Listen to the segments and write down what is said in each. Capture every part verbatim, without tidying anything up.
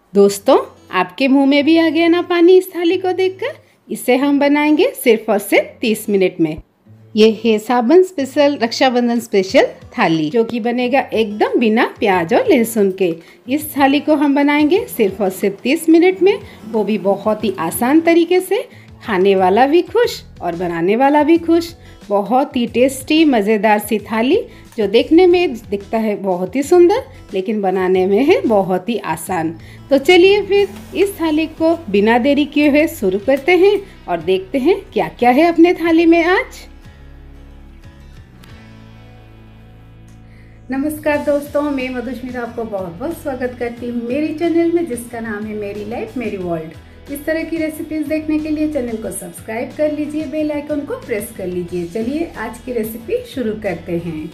दोस्तों, आपके मुंह में भी आ गया ना पानी इस थाली को देखकर। इसे हम बनाएंगे सिर्फ और सिर्फ तीस मिनट में। ये है साबन स्पेशल रक्षाबंधन स्पेशल थाली, जो कि बनेगा एकदम बिना प्याज और लहसुन के। इस थाली को हम बनाएंगे सिर्फ और सिर्फ तीस मिनट में, वो भी बहुत ही आसान तरीके से। खाने वाला भी खुश और बनाने वाला भी खुश। बहुत ही टेस्टी मज़ेदार सी थाली, जो देखने में दिखता है बहुत ही सुंदर, लेकिन बनाने में है बहुत ही आसान। तो चलिए फिर इस थाली को बिना देरी किए हुए शुरू करते हैं और देखते हैं क्या क्या है अपने थाली में आज। नमस्कार दोस्तों, मैं मधुस्मिता आपको बहुत बहुत स्वागत करती हूँ मेरी चैनल में, जिसका नाम है मेरी लाइफ मेरी वर्ल्ड। इस तरह की रेसिपीज देखने के लिए चैनल को सब्सक्राइब कर लीजिए, बेल आइकन को प्रेस कर लीजिए। चलिए आज की रेसिपी शुरू करते हैं।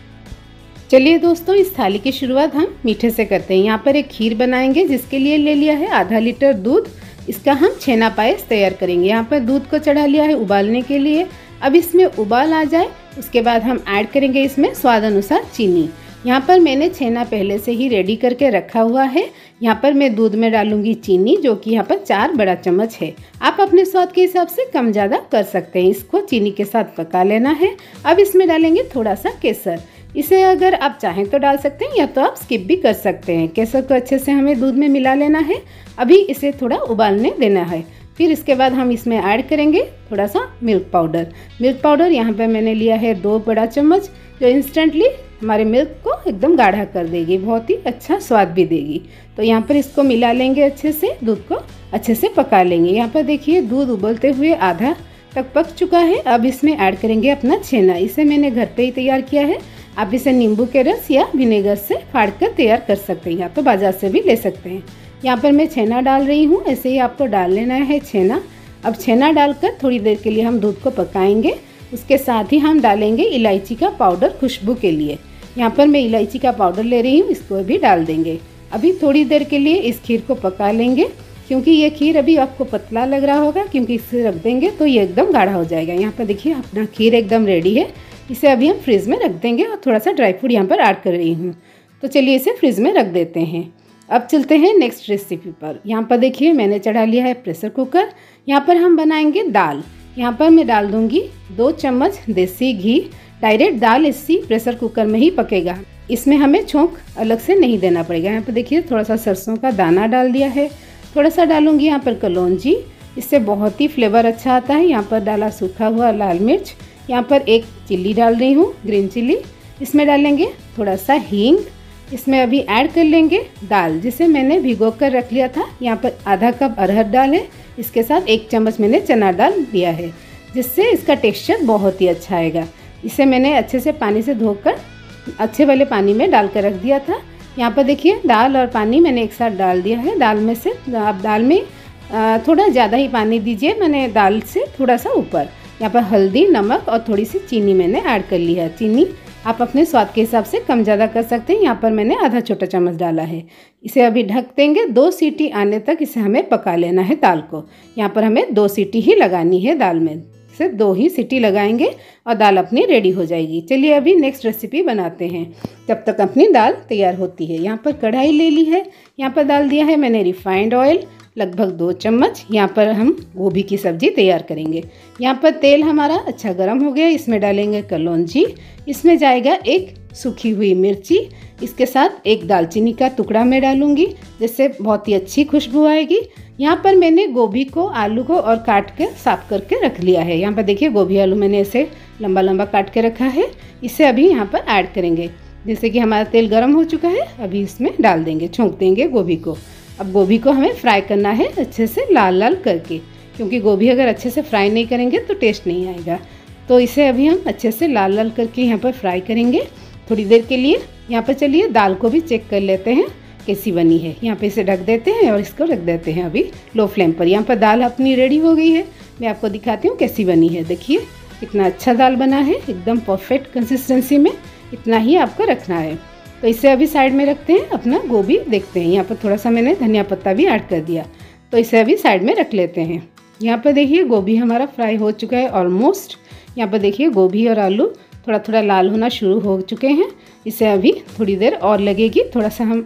चलिए दोस्तों, इस थाली की शुरुआत हम मीठे से करते हैं। यहाँ पर एक खीर बनाएंगे, जिसके लिए ले लिया है आधा लीटर दूध। इसका हम छेना पायस तैयार करेंगे। यहाँ पर दूध को चढ़ा लिया है उबालने के लिए। अब इसमें उबाल आ जाए उसके बाद हम ऐड करेंगे इसमें स्वाद अनुसार चीनी। यहाँ पर मैंने छेना पहले से ही रेडी करके रखा हुआ है। यहाँ पर मैं दूध में डालूंगी चीनी, जो कि यहाँ पर चार बड़ा चम्मच है। आप अपने स्वाद के हिसाब से कम ज़्यादा कर सकते हैं। इसको चीनी के साथ पका लेना है। अब इसमें डालेंगे थोड़ा सा केसर। इसे अगर आप चाहें तो डाल सकते हैं, या तो आप स्किप भी कर सकते हैं। केसर को अच्छे से हमें दूध में मिला लेना है। अभी इसे थोड़ा उबालने देना है। फिर इसके बाद हम इसमें ऐड करेंगे थोड़ा सा मिल्क पाउडर। मिल्क पाउडर यहाँ पे मैंने लिया है दो बड़ा चम्मच, जो इंस्टेंटली हमारे मिल्क को एकदम गाढ़ा कर देगी, बहुत ही अच्छा स्वाद भी देगी। तो यहाँ पर इसको मिला लेंगे अच्छे से, दूध को अच्छे से पका लेंगे। यहाँ पर देखिए दूध उबलते हुए आधा तक पक चुका है। अब इसमें ऐड करेंगे अपना छेना। इसे मैंने घर पे ही तैयार किया है। आप इसे नींबू के रस या विनेगर से फाड़ कर तैयार कर सकते हैं, या तो बाजार से भी ले सकते हैं। यहाँ पर मैं छेना डाल रही हूँ, ऐसे ही आपको डाल लेना है छेना। अब छेना डालकर थोड़ी देर के लिए हम दूध को पकाएंगे। उसके साथ ही हम डालेंगे इलायची का पाउडर खुशबू के लिए। यहाँ पर मैं इलायची का पाउडर ले रही हूँ, इसको भी डाल देंगे। अभी थोड़ी देर के लिए इस खीर को पका लेंगे, क्योंकि ये खीर अभी आपको पतला लग रहा होगा, क्योंकि इसे रख देंगे तो ये एकदम गाढ़ा हो जाएगा। यहाँ पर देखिए अपना खीर एकदम रेडी है। इसे अभी हम फ्रिज में रख देंगे और थोड़ा सा ड्राई फ्रूट यहाँ पर ऐड कर रही हूँ। तो चलिए इसे फ्रिज में रख देते हैं। अब चलते हैं नेक्स्ट रेसिपी पर। यहाँ पर देखिए मैंने चढ़ा लिया है प्रेशर कुकर। यहाँ पर हम बनाएंगे दाल। यहाँ पर मैं डाल दूँगी दो चम्मच देसी घी। डायरेक्ट दाल इसी प्रेशर कुकर में ही पकेगा, इसमें हमें छोंक अलग से नहीं देना पड़ेगा। यहाँ पर देखिए थोड़ा सा सरसों का दाना डाल दिया है। थोड़ा सा डालूँगी यहाँ पर कलौंजी, इससे बहुत ही फ्लेवर अच्छा आता है। यहाँ पर डाला सूखा हुआ लाल मिर्च। यहाँ पर एक चिल्ली डाल रही हूँ, ग्रीन चिल्ली। इसमें डालेंगे थोड़ा सा हींग। इसमें अभी ऐड कर लेंगे दाल, जिसे मैंने भिगो कर रख लिया था। यहाँ पर आधा कप अरहर दाल है। इसके साथ एक चम्मच मैंने चना दाल दिया है, जिससे इसका टेक्सचर बहुत ही अच्छा आएगा। इसे मैंने अच्छे से पानी से धोकर अच्छे वाले पानी में डाल कर रख दिया था। यहाँ पर देखिए दाल और पानी मैंने एक साथ डाल दिया है। दाल में से आप दाल में थोड़ा ज़्यादा ही पानी दीजिए, मैंने दाल से थोड़ा सा ऊपर। यहाँ पर हल्दी, नमक और थोड़ी सी चीनी मैंने ऐड कर ली है। चीनी आप अपने स्वाद के हिसाब से कम ज़्यादा कर सकते हैं। यहाँ पर मैंने आधा छोटा चम्मच डाला है। इसे अभी ढक देंगे। दो सीटी आने तक इसे हमें पका लेना है दाल को। यहाँ पर हमें दो सीटी ही लगानी है दाल में, सिर्फ दो ही सीटी लगाएंगे और दाल अपनी रेडी हो जाएगी। चलिए अभी नेक्स्ट रेसिपी बनाते हैं, तब तक अपनी दाल तैयार होती है। यहाँ पर कढ़ाई ले ली है। यहाँ पर डाल दिया है मैंने रिफाइंड ऑयल, लगभग दो चम्मच। यहाँ पर हम गोभी की सब्जी तैयार करेंगे। यहाँ पर तेल हमारा अच्छा गर्म हो गया। इसमें डालेंगे कलौंजी। इसमें जाएगा एक सूखी हुई मिर्ची। इसके साथ एक दालचीनी का टुकड़ा मैं डालूंगी, जिससे बहुत ही अच्छी खुशबू आएगी। यहाँ पर मैंने गोभी को, आलू को और काट कर साफ करके रख लिया है। यहाँ पर देखिए गोभी आलू मैंने इसे लंबा लंबा काट के रखा है। इसे अभी यहाँ पर ऐड करेंगे। जैसे कि हमारा तेल गर्म हो चुका है, अभी इसमें डाल देंगे, छोंक देंगे गोभी को। अब गोभी को हमें फ्राई करना है अच्छे से लाल लाल करके, क्योंकि गोभी अगर अच्छे से फ्राई नहीं करेंगे तो टेस्ट नहीं आएगा। तो इसे अभी हम अच्छे से लाल लाल करके यहाँ पर फ्राई करेंगे थोड़ी देर के लिए। यहाँ पर चलिए दाल को भी चेक कर लेते हैं कैसी बनी है। यहाँ पे इसे ढक देते हैं और इसको रख देते हैं अभी लो फ्लेम पर। यहाँ पर दाल अपनी रेडी हो गई है। मैं आपको दिखाती हूँ कैसी बनी है। देखिए कितना अच्छा दाल बना है, एकदम परफेक्ट कंसिस्टेंसी में। इतना ही आपको रखना है। तो इसे अभी साइड में रखते हैं। अपना गोभी देखते हैं। यहाँ पर थोड़ा सा मैंने धनिया पत्ता भी ऐड कर दिया, तो इसे अभी साइड में रख लेते हैं। यहाँ पर देखिए गोभी हमारा फ्राई हो चुका है ऑलमोस्ट। यहाँ पर देखिए गोभी और आलू थोड़ा थोड़ा लाल होना शुरू हो चुके हैं। इसे अभी थोड़ी देर और लगेगी। थोड़ा सा हम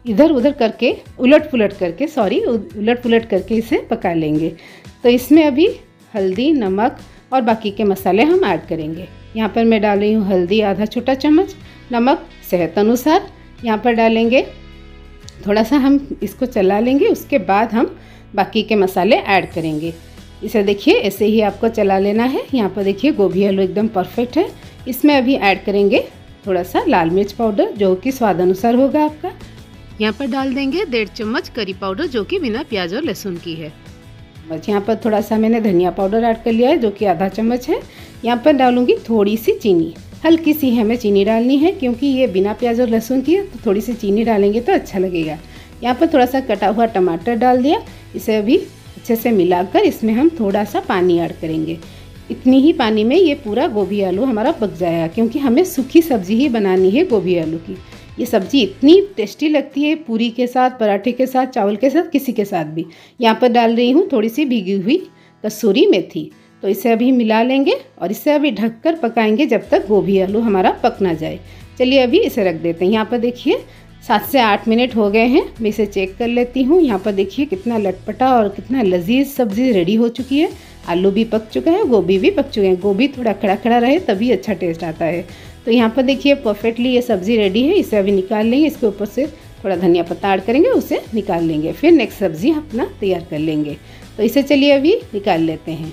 इधर उधर करके उलट पुलट करके सॉरी उलट पुलट करके इसे पका लेंगे। तो इसमें अभी हल्दी, नमक और बाकी के मसाले हम ऐड करेंगे। यहाँ पर मैं डाल रही हूँ हल्दी आधा छोटा चम्मच, नमक सेहत अनुसार। यहाँ पर डालेंगे थोड़ा सा, हम इसको चला लेंगे, उसके बाद हम बाकी के मसाले ऐड करेंगे। इसे देखिए ऐसे ही आपको चला लेना है। यहाँ पर देखिए गोभी आलू एकदम परफेक्ट है। इसमें अभी ऐड करेंगे थोड़ा सा लाल मिर्च पाउडर जो कि स्वाद अनुसार होगा आपका। यहाँ पर डाल देंगे डेढ़ चम्मच करी पाउडर जो कि बिना प्याज और लहसुन की है। बस यहाँ पर थोड़ा सा मैंने धनिया पाउडर ऐड कर लिया है जो कि आधा चम्मच है। यहाँ पर डालूंगी थोड़ी सी चीनी, हल्की सी हमें चीनी डालनी है क्योंकि ये बिना प्याज और लहसुन की है, तो थोड़ी सी चीनी डालेंगे तो अच्छा लगेगा। यहाँ पर थोड़ा सा कटा हुआ टमाटर डाल दिया। इसे अभी अच्छे से मिलाकर इसमें हम थोड़ा सा पानी ऐड करेंगे। इतनी ही पानी में ये पूरा गोभी आलू हमारा पक जाएगा क्योंकि हमें सूखी सब्जी ही बनानी है गोभी आलू की। ये सब्जी इतनी टेस्टी लगती है पूरी के साथ, पराठे के साथ, चावल के साथ, किसी के साथ भी। यहाँ पर डाल रही हूँ थोड़ी सी भीगी हुई कसूरी मेथी। तो इसे अभी मिला लेंगे और इसे अभी ढककर पकाएंगे जब तक गोभी आलू हमारा पक ना जाए। चलिए अभी इसे रख देते हैं। यहाँ पर देखिए सात से आठ मिनट हो गए हैं। मैं इसे चेक कर लेती हूँ। यहाँ पर देखिए कितना लटपटा और कितना लजीज सब्जी रेडी हो चुकी है। आलू भी पक चुका है, गोभी भी पक चुके हैं। गोभी थोड़ा खड़ा खड़ा रहे तभी अच्छा टेस्ट आता है। तो यहाँ पर देखिए परफेक्टली ये सब्ज़ी रेडी है। इसे अभी निकाल लेंगे। इसके ऊपर से थोड़ा धनिया पत्ता ऐड करेंगे, उसे निकाल लेंगे। फिर नेक्स्ट सब्ज़ी अपना तैयार कर लेंगे। तो इसे चलिए अभी निकाल लेते हैं।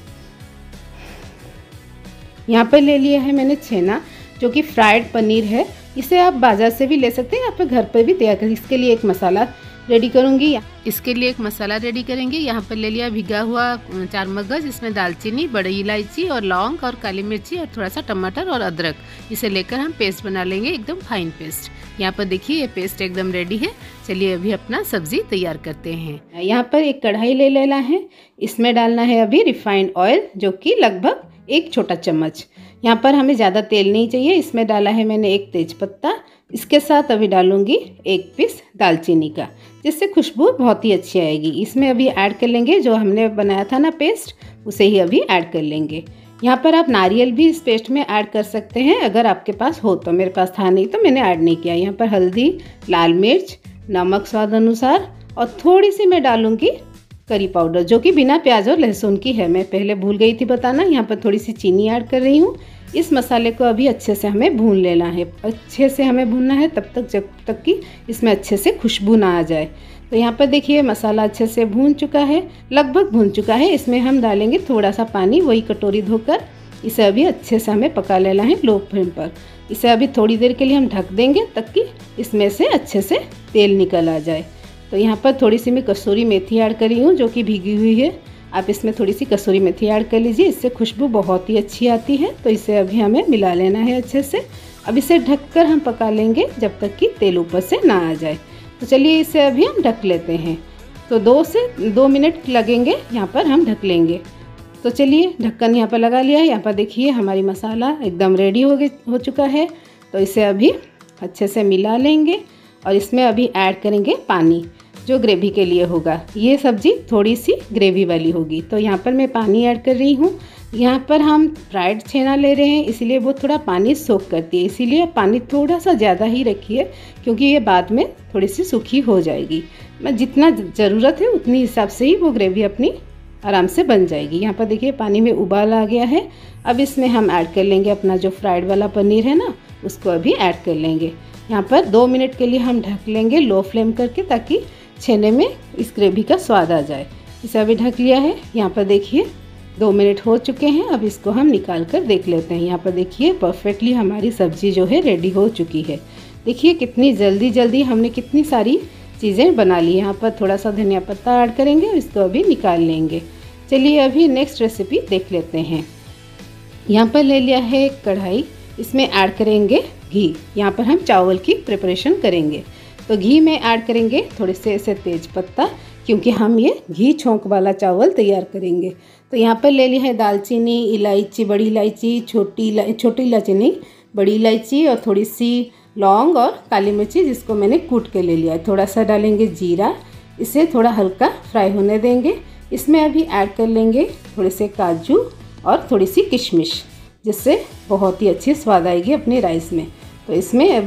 यहाँ पर ले लिया है मैंने छेना जो कि फ्राइड पनीर है। इसे आप बाज़ार से भी ले सकते हैं, आप घर पर भी तैयार करें। इसके लिए एक मसाला रेडी करूँगी। इसके लिए एक मसाला रेडी करेंगे। यहाँ पर ले लिया भिगा हुआ चार मगज, इसमें दालचीनी, बड़ी इलायची और लौंग और काली मिर्ची और थोड़ा सा टमाटर और अदरक। इसे लेकर हम पेस्ट बना लेंगे, एकदम फाइन पेस्ट। यहाँ पर देखिए ये पेस्ट एकदम रेडी है। चलिए अभी अपना सब्जी तैयार करते हैं। यहाँ पर एक कढ़ाई ले लेना है। इसमें डालना है अभी रिफाइंड ऑयल जो कि लगभग एक छोटा चम्मच। यहाँ पर हमें ज़्यादा तेल नहीं चाहिए। इसमें डाला है मैंने एक तेज पत्ता। इसके साथ अभी डालूंगी एक पीस दालचीनी का, जिससे खुशबू बहुत ही अच्छी आएगी। इसमें अभी ऐड कर लेंगे जो हमने बनाया था ना पेस्ट, उसे ही अभी ऐड कर लेंगे। यहाँ पर आप नारियल भी इस पेस्ट में ऐड कर सकते हैं अगर आपके पास हो तो। मेरे पास था नहीं तो मैंने ऐड नहीं किया। यहाँ पर हल्दी, लाल मिर्च, नमक स्वाद अनुसार और थोड़ी सी मैं डालूंगी करी पाउडर जो कि बिना प्याज और लहसुन की है। मैं पहले भूल गई थी बताना। यहाँ पर थोड़ी सी चीनी ऐड कर रही हूँ। इस मसाले को अभी अच्छे से हमें भून लेना है। अच्छे से हमें भूनना है तब तक जब तक कि इसमें अच्छे से खुशबू ना आ जाए। तो यहाँ पर देखिए मसाला अच्छे से भून चुका है, लगभग भून चुका है। इसमें हम डालेंगे थोड़ा सा पानी, वही कटोरी धोकर। इसे अभी अच्छे से हमें पका लेना है लो फ्लेम पर। इसे अभी थोड़ी देर के लिए हम ढक देंगे तब कि इसमें से अच्छे से तेल निकल आ जाए। तो यहाँ पर थोड़ी सी मैं कसूरी मेथी ऐड करी हूँ जो कि भीगी हुई है। आप इसमें थोड़ी सी कसूरी मेथी ऐड कर लीजिए, इससे खुशबू बहुत ही अच्छी आती है। तो इसे अभी हमें मिला लेना है अच्छे से। अब इसे ढककर हम पका लेंगे जब तक कि तेल ऊपर से ना आ जाए। तो चलिए इसे अभी हम ढक लेते हैं। तो दो से दो मिनट लगेंगे, यहाँ पर हम ढक लेंगे। तो चलिए ढक्कन यहाँ पर लगा लिया है। यहाँ पर देखिए हमारी मसाला एकदम रेडी हो गई हो चुका है। तो इसे अभी अच्छे से मिला लेंगे और इसमें अभी ऐड करेंगे पानी जो ग्रेवी के लिए होगा। ये सब्ज़ी थोड़ी सी ग्रेवी वाली होगी। तो यहाँ पर मैं पानी ऐड कर रही हूँ। यहाँ पर हम फ्राइड छेना ले रहे हैं इसलिए वो थोड़ा पानी सोख करती है, इसीलिए पानी थोड़ा सा ज़्यादा ही रखिए क्योंकि ये बाद में थोड़ी सी सूखी हो जाएगी। मैं जितना ज़रूरत है उतनी हिसाब से ही वो ग्रेवी अपनी आराम से बन जाएगी। यहाँ पर देखिए पानी में उबाल आ गया है। अब इसमें हम ऐड कर लेंगे अपना जो फ्राइड वाला पनीर है ना, उसको अभी ऐड कर लेंगे। यहाँ पर दो मिनट के लिए हम ढक लेंगे लो फ्लेम करके ताकि छेने में इस ग्रेवी का स्वाद आ जाए। इसे अभी ढक लिया है। यहाँ पर देखिए दो मिनट हो चुके हैं। अब इसको हम निकाल कर देख लेते हैं। यहाँ पर देखिए परफेक्टली हमारी सब्ज़ी जो है रेडी हो चुकी है। देखिए कितनी जल्दी जल्दी हमने कितनी सारी चीज़ें बना ली। यहाँ पर थोड़ा सा धनिया पत्ता ऐड करेंगे और इसको अभी निकाल लेंगे। चलिए अभी नेक्स्ट रेसिपी देख लेते हैं। यहाँ पर ले लिया है एक कढ़ाई, इसमें ऐड करेंगे घी। यहाँ पर हम चावल की प्रिपरेशन करेंगे तो घी में ऐड करेंगे थोड़े से ऐसे तेज पत्ता क्योंकि हम ये घी छोंक वाला चावल तैयार करेंगे। तो यहाँ पर ले लिया है दालचीनी, इलायची, बड़ी इलायची, छोटी इलायची, छोटी इलायची नहीं बड़ी इलायची और थोड़ी सी लौंग और काली मिर्ची जिसको मैंने कूट के ले लिया है। थोड़ा सा डालेंगे जीरा, इसे थोड़ा हल्का फ्राई होने देंगे। इसमें अभी ऐड कर लेंगे थोड़े से काजू और थोड़ी सी किशमिश, जिससे बहुत ही अच्छी स्वाद आएगी अपनी राइस में। तो इसमें अभी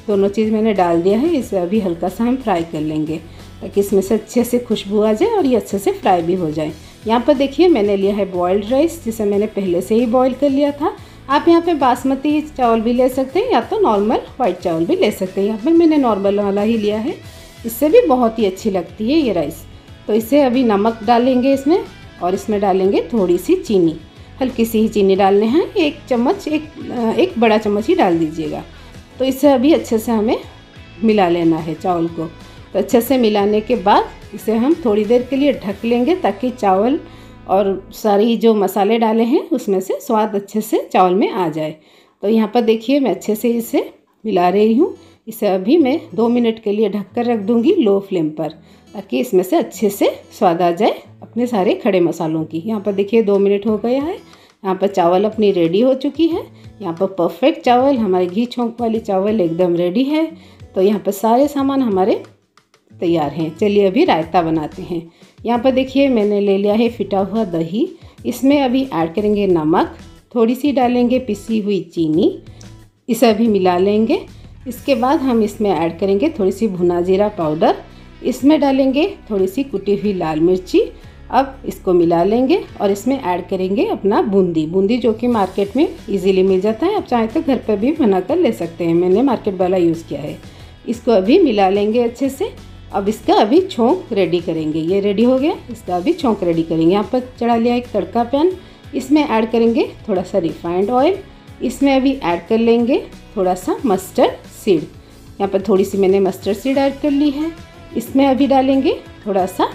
दोनों चीज़ मैंने डाल दिया है। इसे अभी हल्का सा हम फ्राई कर लेंगे ताकि इसमें से अच्छे से खुशबू आ जाए और ये अच्छे से फ्राई भी हो जाए। यहाँ पर देखिए मैंने लिया है बॉइल्ड राइस, जिसे मैंने पहले से ही बॉईल कर लिया था। आप यहाँ पे बासमती चावल भी ले सकते हैं या तो नॉर्मल वाइट चावल भी ले सकते हैं। यहाँ पर मैंने नॉर्मल वाला ही लिया है, इससे भी बहुत ही अच्छी लगती है ये राइस। तो इसे अभी नमक डालेंगे इसमें और इसमें डालेंगे थोड़ी सी चीनी, हल्की सी ही चीनी डालने हैं, एक चम्मच एक एक बड़ा चम्मच ही डाल दीजिएगा। तो इसे अभी अच्छे से हमें मिला लेना है चावल को। तो अच्छे से मिलाने के बाद इसे हम थोड़ी देर के लिए ढक लेंगे ताकि चावल और सारी जो मसाले डाले हैं उसमें से स्वाद अच्छे से चावल में आ जाए। तो यहाँ पर देखिए मैं अच्छे से इसे मिला रही हूँ। इसे अभी मैं दो मिनट के लिए ढक कर रख दूँगी लो फ्लेम पर, ताकि इसमें से अच्छे से स्वाद आ जाए अपने सारे खड़े मसालों की। यहाँ पर देखिए दो मिनट हो गया है। यहाँ पर चावल अपनी रेडी हो चुकी है। यहाँ पर परफेक्ट चावल, हमारे घी छोंक वाली चावल एकदम रेडी है। तो यहाँ पर सारे सामान हमारे तैयार हैं। चलिए अभी रायता बनाते हैं। यहाँ पर देखिए मैंने ले लिया है फिटा हुआ दही। इसमें अभी ऐड करेंगे नमक, थोड़ी सी डालेंगे पिसी हुई चीनी, इसे अभी मिला लेंगे। इसके बाद हम इसमें ऐड करेंगे थोड़ी सी भुना जीरा पाउडर, इसमें डालेंगे थोड़ी सी कुटी हुई लाल मिर्ची। अब इसको मिला लेंगे और इसमें ऐड करेंगे अपना बूंदी बूंदी जो कि मार्केट में इजीली मिल जाता है। आप चाहें तो घर पर भी बनाकर ले सकते हैं, मैंने मार्केट वाला यूज़ किया है। इसको अभी मिला लेंगे अच्छे से। अब इसका अभी छोंक रेडी करेंगे। ये रेडी हो गया, इसका अभी छोंक रेडी करेंगे। यहाँ पर चढ़ा लिया एक तड़का पैन, इसमें ऐड करेंगे थोड़ा सा रिफाइंड ऑयल। इसमें अभी ऐड कर लेंगे थोड़ा सा मस्टर्ड सीड। यहाँ पर थोड़ी सी मैंने मस्टर्ड सीड ऐड कर ली है। इसमें अभी डालेंगे थोड़ा सा,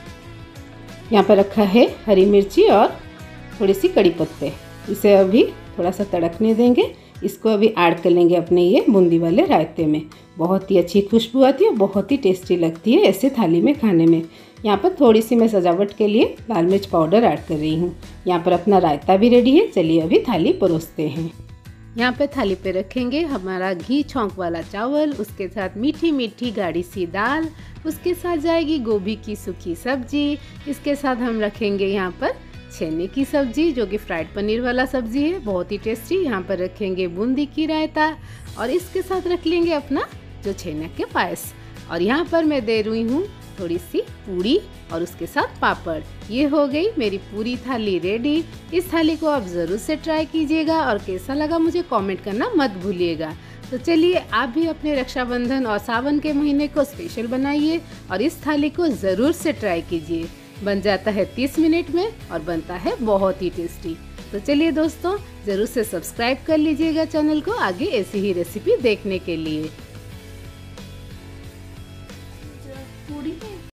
यहाँ पर रखा है हरी मिर्ची और थोड़ी सी कड़ी पत्ते। इसे अभी थोड़ा सा तड़कने देंगे। इसको अभी ऐड कर लेंगे अपने ये बूंदी वाले रायते में। बहुत ही अच्छी खुशबू आती है, बहुत ही टेस्टी लगती है ऐसे थाली में खाने में। यहाँ पर थोड़ी सी मैं सजावट के लिए लाल मिर्च पाउडर ऐड कर रही हूँ। यहाँ पर अपना रायता भी रेडी है। चलिए अभी थाली परोसते हैं। यहाँ पे थाली पे रखेंगे हमारा घी छोंक वाला चावल, उसके साथ मीठी मीठी गाढ़ी सी दाल, उसके साथ जाएगी गोभी की सूखी सब्जी। इसके साथ हम रखेंगे यहाँ पर छेने की सब्जी जो कि फ्राइड पनीर वाला सब्जी है, बहुत ही टेस्टी। यहाँ पर रखेंगे बूंदी की रायता और इसके साथ रख लेंगे अपना जो छेना के पायस। और यहाँ पर मैं दे रही हूँ थोड़ी सी पूरी और उसके साथ पापड़। ये हो गई मेरी पूरी थाली रेडी। इस थाली को आप ज़रूर से ट्राई कीजिएगा और कैसा लगा मुझे कमेंट करना मत भूलिएगा। तो चलिए आप भी अपने रक्षाबंधन और सावन के महीने को स्पेशल बनाइए और इस थाली को ज़रूर से ट्राई कीजिए। बन जाता है तीस मिनट में और बनता है बहुत ही टेस्टी। तो चलिए दोस्तों ज़रूर से सब्सक्राइब कर लीजिएगा चैनल को आगे ऐसी ही रेसिपी देखने के लिए।